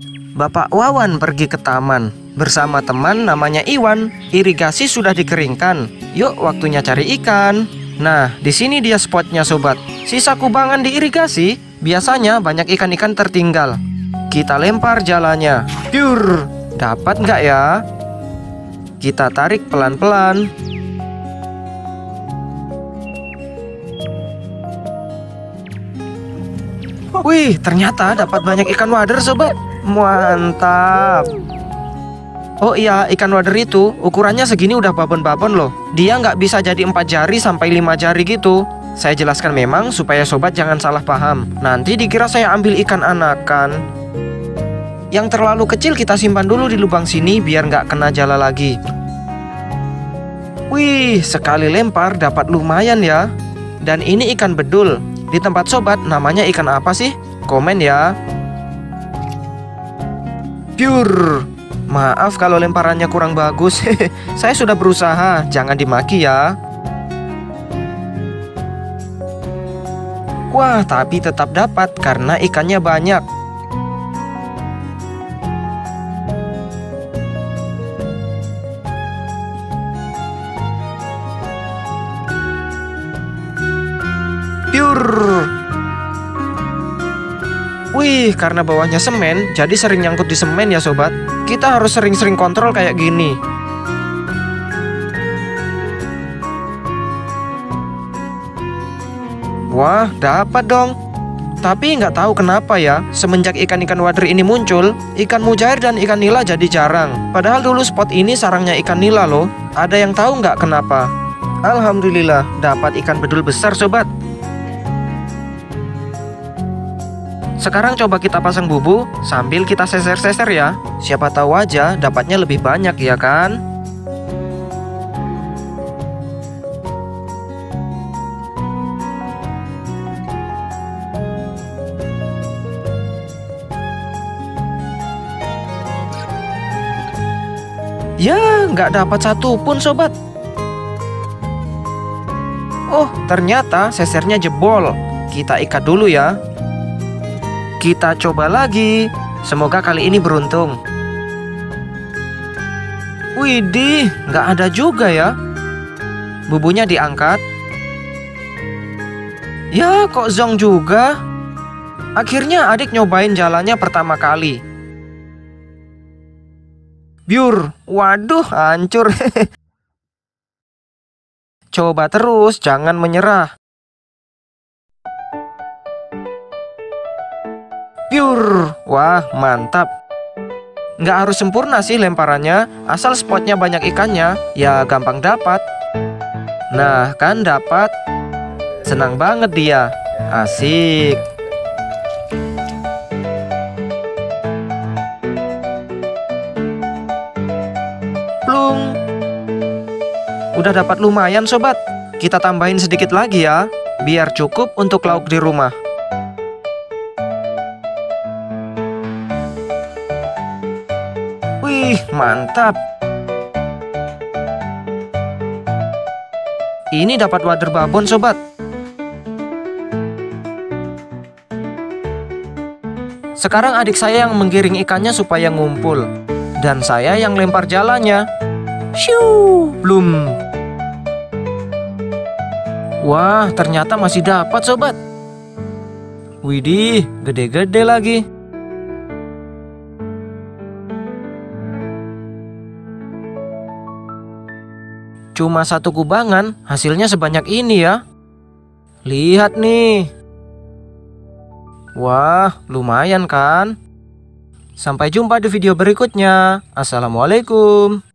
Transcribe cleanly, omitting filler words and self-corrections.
Bapak Wawan pergi ke taman bersama teman namanya Iwan. Irigasi sudah dikeringkan. Yuk, waktunya cari ikan. Nah, di sini dia spotnya sobat. Sisa kubangan di irigasi, biasanya banyak ikan-ikan tertinggal. Kita lempar jalannya. Pure. Dapat nggak ya? Kita tarik pelan-pelan. Wih, ternyata dapat banyak ikan wader sobat. Mantap. Oh iya, ikan wader itu ukurannya segini udah babon-babon loh. Dia nggak bisa jadi 4 jari sampai 5 jari gitu. Saya jelaskan memang supaya sobat jangan salah paham. Nanti dikira saya ambil ikan anakan. Yang terlalu kecil kita simpan dulu di lubang sini biar nggak kena jala lagi. Wih, sekali lempar dapat lumayan ya. Dan ini ikan bedul. Di tempat sobat namanya ikan apa sih? Komen ya. Pure. Maaf kalau lemparannya kurang bagus. Saya sudah berusaha, jangan dimaki ya. Wah, tapi tetap dapat karena ikannya banyak. Pure. Wih, karena bawahnya semen, jadi sering nyangkut di semen ya sobat. Kita harus sering-sering kontrol kayak gini. Wah, dapat dong. Tapi nggak tahu kenapa ya, semenjak ikan-ikan wader ini muncul, ikan mujair dan ikan nila jadi jarang. Padahal dulu spot ini sarangnya ikan nila loh. Ada yang tahu nggak kenapa? Alhamdulillah, dapat ikan bedul besar sobat. Sekarang coba kita pasang bubu sambil kita seser-seser ya. Siapa tahu aja dapatnya lebih banyak ya kan? Ya, nggak dapat satu pun sobat. Oh, ternyata sesernya jebol. Kita ikat dulu ya. Kita coba lagi. Semoga kali ini beruntung. Widih, nggak ada juga ya. Bubunya diangkat. Ya, kok zong juga. Akhirnya adik nyobain jalannya pertama kali. Biur, waduh, hancur. Coba terus, jangan menyerah. Pure. Wah, mantap. Nggak harus sempurna sih lemparannya, asal spotnya banyak ikannya, ya gampang dapat. Nah, kan dapat. Senang banget dia. Asik. Plung. Udah dapat lumayan sobat. Kita tambahin sedikit lagi ya, biar cukup untuk lauk di rumah. Wih, mantap. Ini dapat wader babon sobat. Sekarang adik saya yang menggiring ikannya supaya ngumpul. Dan saya yang lempar jalannya. Shoo, blum. Wah, ternyata masih dapat sobat. Widih, gede-gede lagi. Cuma satu kubangan, hasilnya sebanyak ini ya. Lihat nih. Wah, lumayan kan? Sampai jumpa di video berikutnya. Assalamualaikum.